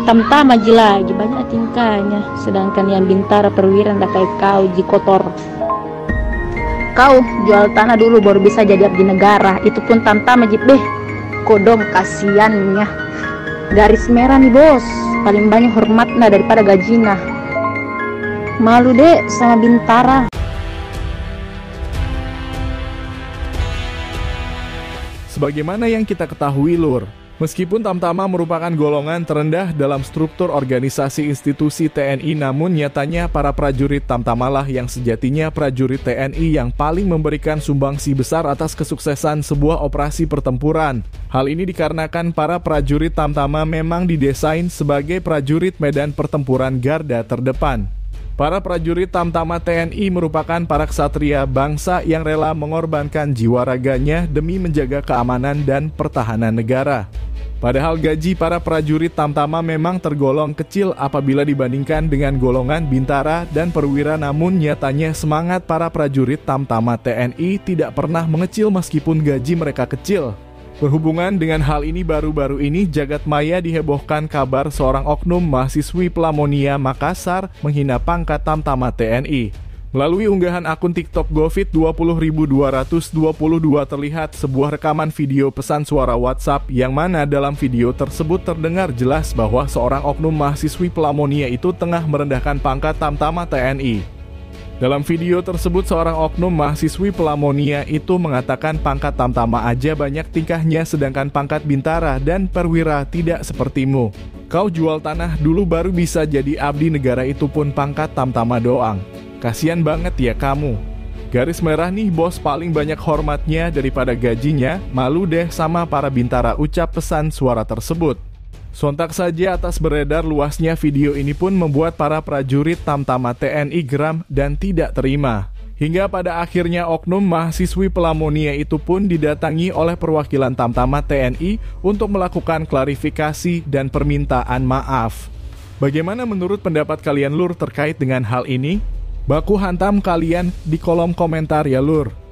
Tamtama ji lagi banyak tingkahnya, sedangkan yang Bintara Perwira ndak kayak kau ji kotor. Kau jual tanah dulu baru bisa jadi abdi negara, itu pun tamtama ji. Kodong kasiannya. Garis merah nih bos, paling banyak hormatnya daripada gajinya. Malu deh sama Bintara. Sebagaimana yang kita ketahui Lur, meskipun Tamtama merupakan golongan terendah dalam struktur organisasi institusi TNI, namun nyatanya para prajurit Tamtamalah yang sejatinya prajurit TNI yang paling memberikan sumbangsi besar atas kesuksesan sebuah operasi pertempuran. Hal ini dikarenakan para prajurit Tamtama memang didesain sebagai prajurit medan pertempuran garda terdepan. Para prajurit Tamtama TNI merupakan para ksatria bangsa yang rela mengorbankan jiwa raganya demi menjaga keamanan dan pertahanan negara. Padahal gaji para prajurit Tamtama memang tergolong kecil apabila dibandingkan dengan golongan Bintara dan Perwira, namun nyatanya semangat para prajurit Tamtama TNI tidak pernah mengecil meskipun gaji mereka kecil. Berhubungan dengan hal ini, baru-baru ini jagat maya dihebohkan kabar seorang oknum mahasiswi Pelamonia Makassar menghina pangkat Tamtama TNI. Melalui unggahan akun TikTok Govit 20.222 terlihat sebuah rekaman video pesan suara WhatsApp yang mana dalam video tersebut terdengar jelas bahwa seorang oknum mahasiswi Pelamonia itu tengah merendahkan pangkat Tamtama TNI. Dalam video tersebut, seorang oknum mahasiswi Pelamonia itu mengatakan pangkat Tamtama aja banyak tingkahnya, sedangkan pangkat Bintara dan Perwira tidak sepertimu. Kau jual tanah dulu baru bisa jadi abdi negara, itu pun pangkat Tamtama doang. Kasian banget ya kamu. Garis merah nih bos, paling banyak hormatnya daripada gajinya. Malu deh sama para Bintara, ucap pesan suara tersebut. Sontak saja atas beredar luasnya video ini pun membuat para prajurit Tamtama TNI geram dan tidak terima. Hingga pada akhirnya oknum mahasiswi Pelamonia itu pun didatangi oleh perwakilan Tamtama TNI untuk melakukan klarifikasi dan permintaan maaf. Bagaimana menurut pendapat kalian Lur terkait dengan hal ini? Baku hantam kalian di kolom komentar ya Lur.